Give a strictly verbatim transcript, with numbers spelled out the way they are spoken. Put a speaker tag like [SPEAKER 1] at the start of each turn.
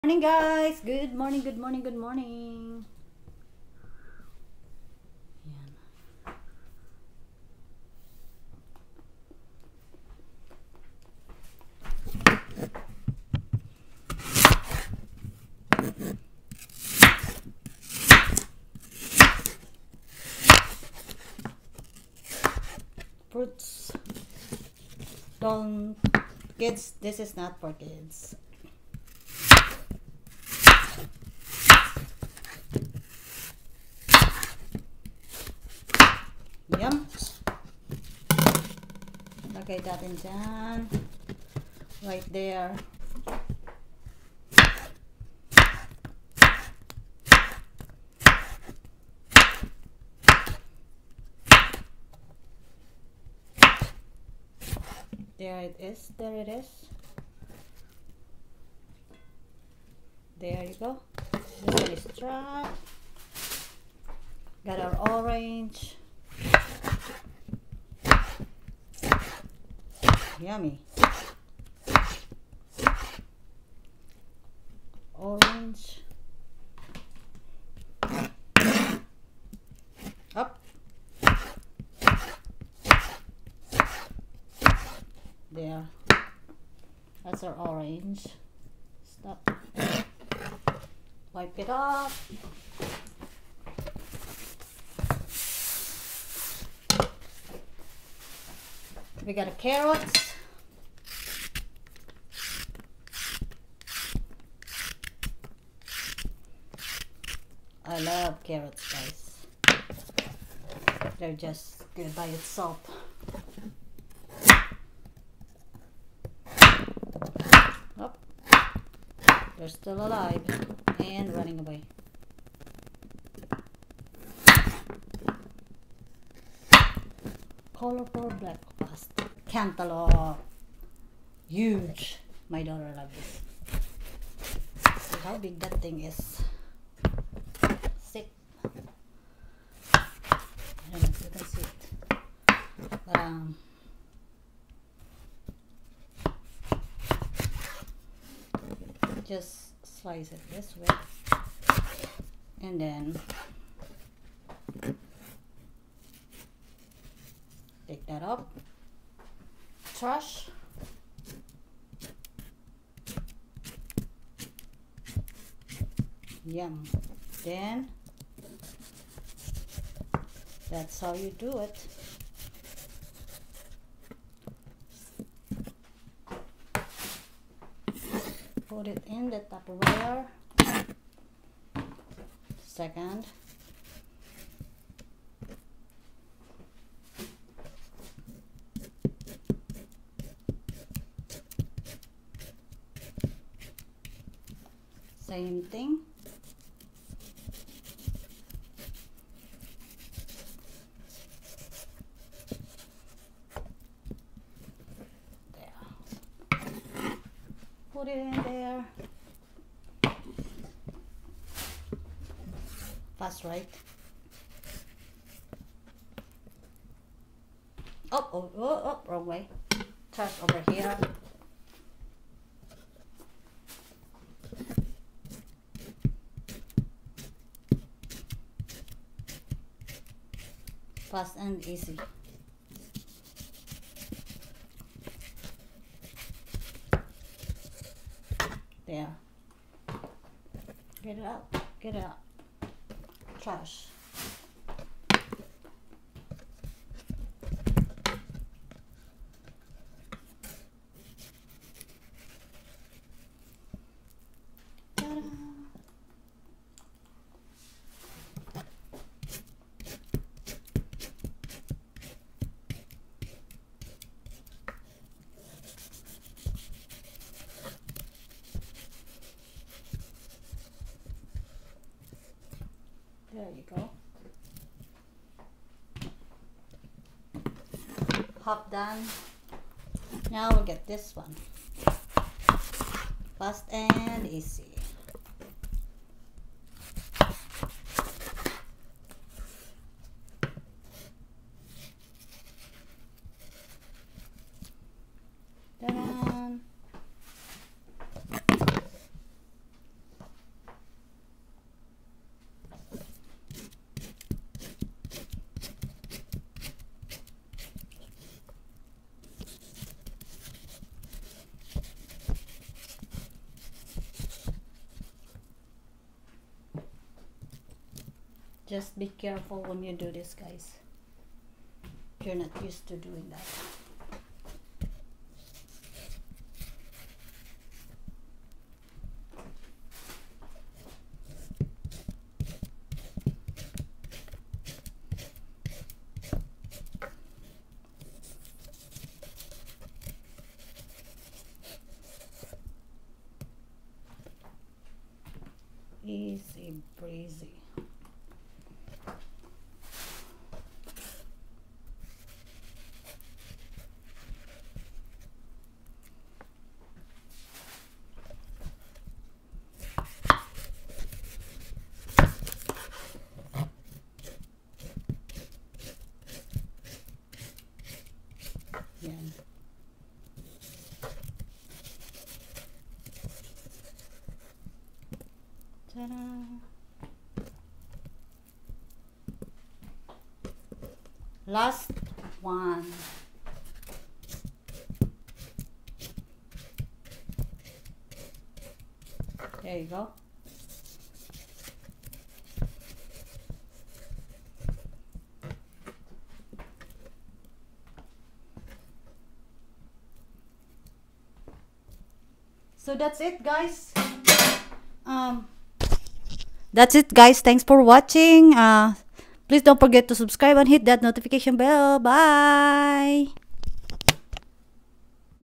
[SPEAKER 1] Morning guys! Good morning, good morning, good morning! Yan. Fruits. Don't... Kids, this is not for kids. Yum. Lagay natin dyan. Right there. There it is. There it is. There you go. This one is dry. Got our orange. Yummy. Orange. Up. There. That's our orange. Stop. Wipe it off. We got a carrots. I love carrots, guys. They're just good by itself. Oh, they're still alive and running away. Colorful black past cantaloupe. Huge. My daughter loves this. See how big that thing is. Sick. I don't know if you can see it. But, um, just slice it this way. And then take that up. Trash. Yum. Then that's how you do it. Put it in the Tupperware. Second. Same thing. Put it in there. Fast, right? Oh, oh, oh, oh, wrong way. Trash over here. Fast and easy. There. Get it out. Get it out. Trash. Ta-da. There you go. Half done. Now we'll get this one. Fast and easy. Ta-da! Just be careful when you do this, guys. You're not used to doing that. Easy breezy. Yan. Ta-da! Last one. There you go. So that's it, guys. Um, that's it, guys. Thanks for watching. Uh, please don't forget to subscribe and hit that notification bell. Bye.